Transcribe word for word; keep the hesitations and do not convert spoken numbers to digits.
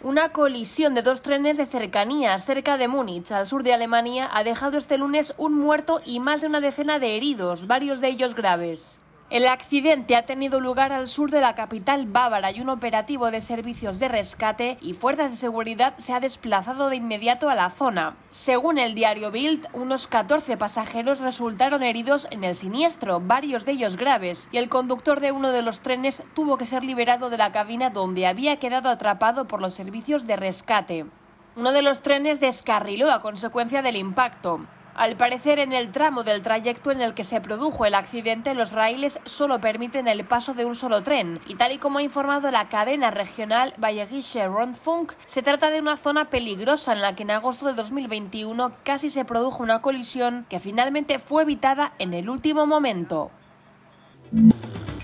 Una colisión de dos trenes de cercanías cerca de Múnich, al sur de Alemania, ha dejado este lunes un muerto y más de una decena de heridos, varios de ellos graves. El accidente ha tenido lugar al sur de la capital bávara y un operativo de servicios de rescate y fuerzas de seguridad se ha desplazado de inmediato a la zona. Según el diario Bild, unos catorce pasajeros resultaron heridos en el siniestro, varios de ellos graves, y el conductor de uno de los trenes tuvo que ser liberado de la cabina donde había quedado atrapado por los servicios de rescate. Uno de los trenes descarriló a consecuencia del impacto. Al parecer, en el tramo del trayecto en el que se produjo el accidente, los raíles solo permiten el paso de un solo tren, y tal y como ha informado la cadena regional Bayerischer Rundfunk, se trata de una zona peligrosa en la que en agosto de dos mil veintiuno casi se produjo una colisión que finalmente fue evitada en el último momento.